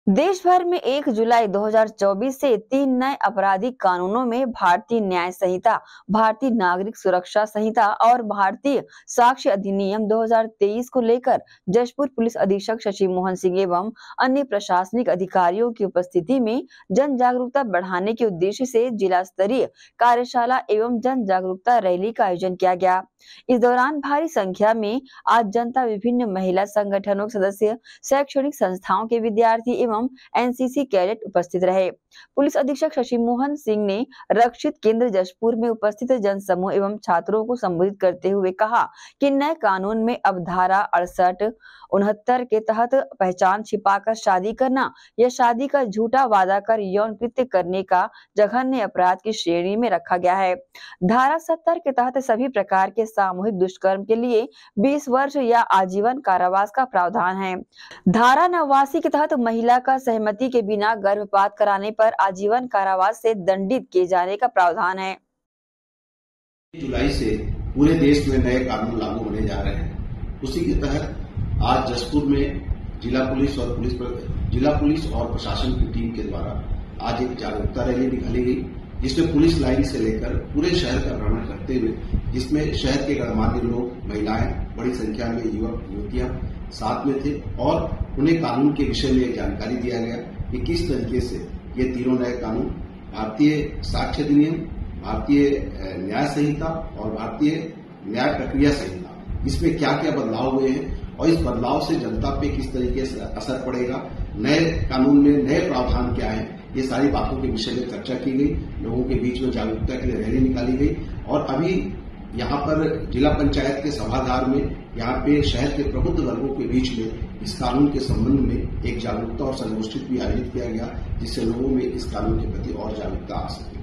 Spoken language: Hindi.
देश भर में 1 जुलाई 2024 से 3 नए आपराधिक कानूनों में भारतीय न्याय संहिता, भारतीय नागरिक सुरक्षा संहिता और भारतीय साक्ष्य अधिनियम 2023 को लेकर जशपुर पुलिस अधीक्षक शशि मोहन सिंह एवं अन्य प्रशासनिक अधिकारियों की उपस्थिति में जन जागरूकता बढ़ाने के उद्देश्य से जिला स्तरीय कार्यशाला एवं जन जागरूकता रैली का आयोजन किया गया। इस दौरान भारी संख्या में आज जनता, विभिन्न महिला संगठनों के सदस्य, शैक्षणिक संस्थाओं के विद्यार्थी एवं एनसीसी कैडेट उपस्थित रहे। पुलिस अधीक्षक शशि मोहन सिंह ने रक्षित केंद्र जशपुर में उपस्थित जन समूह एवं छात्रों को संबोधित करते हुए कहा कि नए कानून में अब धारा 68-69 के तहत पहचान छिपाकर शादी करना या शादी का झूठा वादा कर यौन कृत्य करने का जघन्य अपराध की श्रेणी में रखा गया है। धारा 70 के तहत सभी प्रकार के सामूहिक दुष्कर्म के लिए 20 वर्ष या आजीवन कारावास का प्रावधान है। धारा 89 के तहत महिला का सहमति के बिना गर्भपात कराने पर आजीवन कारावास से दंडित किए जाने का प्रावधान है। जुलाई से पूरे देश में नए कानून लागू होने जा रहे हैं। उसी के तहत आज जशपुर में जिला पुलिस और प्रशासन की टीम के द्वारा आज एक जागरूकता रैली निकाली गई, जिसमें पुलिस लाइन से लेकर पूरे शहर का भ्रमण करते हुए, जिसमें शहर के गणमान्य लोग, महिलाएं, बड़ी संख्या में युवक युवतियां साथ में थे और उन्हें कानून के विषय में जानकारी दिया गया कि किस तरीके से ये तीनों नए कानून, भारतीय साक्ष्य अधिनियम, भारतीय न्याय संहिता और भारतीय न्याय प्रक्रिया संहिता, इसमें क्या क्या बदलाव हुए हैं और इस बदलाव से जनता पे किस तरीके से असर पड़ेगा, नए कानून में नए प्रावधान क्या है, ये सारी बातों के विषय में चर्चा की गई। लोगों के बीच में जागरूकता के लिए रैली निकाली गई और अभी यहाँ पर जिला पंचायत के सभागार में यहाँ पे शहर के प्रबुद्ध वर्गों के बीच में इस कानून के संबंध में एक जागरूकता और संगोष्ठी भी आयोजित किया गया, जिससे लोगों में इस कानून के प्रति और जागरूकता आ सके।